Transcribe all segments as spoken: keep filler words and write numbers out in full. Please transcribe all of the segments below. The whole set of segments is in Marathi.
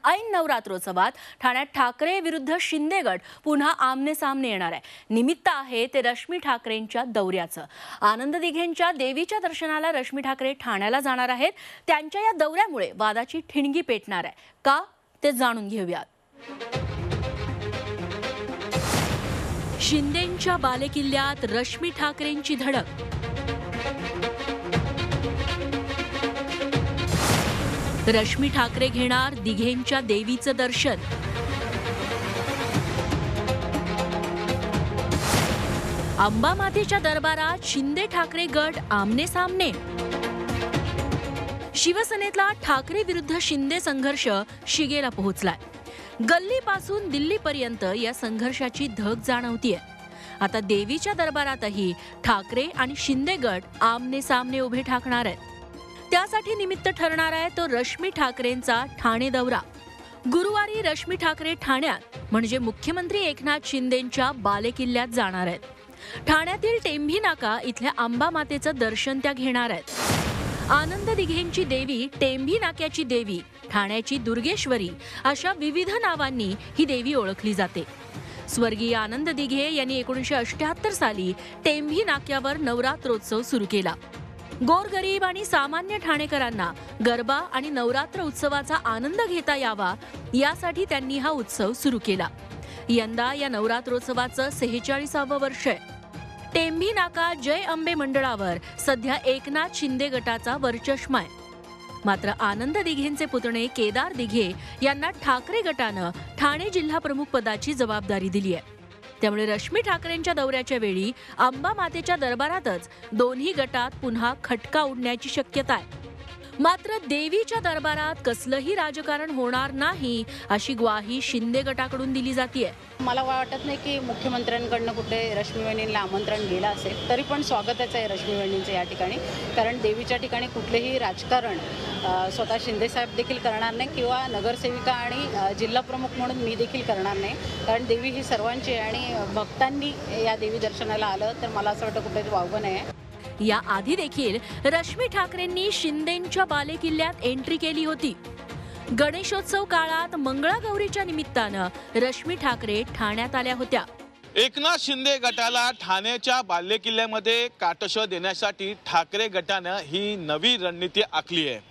ऐन नवरात्रोत्सवात ठाण्यात ठाकरे विरुद्ध शिंदे गट पुन्हा आमने सामने येणार आहे। निमित्त आहे ते रश्मी ठाकरेंच्या दौऱ्याचं। आनंद दिघेंच्या देवीच्या दर्शनाला रश्मी ठाकरे ठाण्याला जाणार आहेत। त्यांच्या या दौऱ्यामुळे वादाची ठिणगी पेटणार आहे का ते जाणून घेऊयात। शिंदेंच्या बालेकिल्ल्यात रश्मी ठाकरेंची धडक। रश्मी ठाकरे घेणार दिघेंच्या देवीचं दर्शन। अंबामातेच्या दरबारात शिंदे ठाकरे गट आमने सामने। शिवसेनेतला ठाकरे विरुद्ध शिंदे संघर्ष शिगेला पोहोचलाय। गल्लीपासून दिल्लीपर्यंत या संघर्षाची धग जाणवतीये। आता देवीच्या दरबारातही ठाकरे आणि शिंदे गट आमने सामने उभे ठाकणार आहेत। त्यासाठी निमित्त ठरणार आहे तो रश्मी ठाकरेंचा ठाणे दौरा। गुरुवारी रश्मी ठाकरे ठाण्यात म्हणजे मुख्यमंत्री एकनाथ शिंदेंच्या बालेकिल्ल्यात जाणार आहेत। ठाण्यातील टेंभी नाका इथल्या अंबामातेचं दर्शन त्या घेणार आहेत। आनंद दिघेंची देवी, टेंभी नाक्याची देवी, ठाण्याची दुर्गेश्वरी अशा विविध नावांनी ही देवी ओळखली जाते। स्वर्गीय आनंद दिघे यांनी एकोणीसशे अठ्ठ्याहत्तर साली टेंभी नाक्यावर नवरात्रोत्सव सुरू केला। गोरगरीब आणि सामान्य ठाणेकरांना गरबा आणि नवरात्र उत्सवाचा आनंद घेता यावा यासाठी त्यांनी हा उत्सव सुरू केला। यंदा या नवरात्रोत्सवाचं सेहेचाळीसावं वर्ष आहे। टेंभी नाका जय अंबे मंडळावर सध्या एकनाथ शिंदे गटाचा वरचष्मा आहे। मात्र आनंद दिघेंचे पुतणे केदार दिघे यांना ठाकरे गटानं ठाणे जिल्हा प्रमुख पदाची जबाबदारी दिली आहे। त्यामुळे रश्मी ठाकरेंच्या दौऱ्याच्या वेळी अंबामातेच्या दरबारातच दोन्ही गटात पुन्हा खटका उडण्याची शक्यता आहे। मात्र देवीच्या दरबारात कसलंही राजकारण होणार नाही अशी ग्वाही शिंदे गटाकडून दिली जातीये। मला वाटत नाही की मुख्यमंत्र्यांकडून कुठे रश्मी वहिनींना आमंत्रण गेलं असेल, तरी पण स्वागतच आहे रश्मी वहिनींचं या ठिकाणी। कारण देवीच्या ठिकाणी कुठलेही राजकारण स्वतः शिंदे साहेब देखील करणार नाही किंवा नगरसेविका आणि जिल्हा प्रमुख म्हणून मी देखील करणार नाही। कारण देवी ही सर्वांची आहे आणि भक्तांनी या देवी दर्शनाला आलं तर मला असं वाटतं कुठेतरी वावगं नाही आहे। या आधी देखील रश्मी ठाकरेंनी शिंदेंच्या बालेकिल्ल्यात एंट्री केली होती। गणेशोत्सव काळात मंगळागौरीच्या निमित्तानं रश्मी ठाकरे ठाण्यात आल्या होत्या। एकनाथ शिंदे गटाला ठाण्याच्या बालेकिल्ल्यामध्ये काटशह देण्यासाठी ठाकरे गटानं ही नवी रणनीती आखली आहे।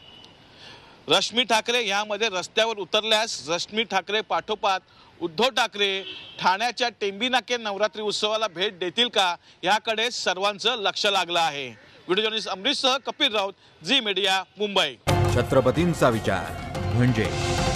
रश्मी ठाकरे यामध्ये रस्त्यावर उतरल्यास रश्मी ठाकरे पाठोपाठ उद्धव ठाकरे ठाण्याच्या टेंभी नाके नवरात्री उत्सवाला भेट देतील का याकडे सर्वांचं लक्ष लागलं आहे। व्हिडिओ जर्नलिस्ट अमरीशसह कपिल राऊत, झी मीडिया, मुंबई। छत्रपतींचा विचार म्हणजे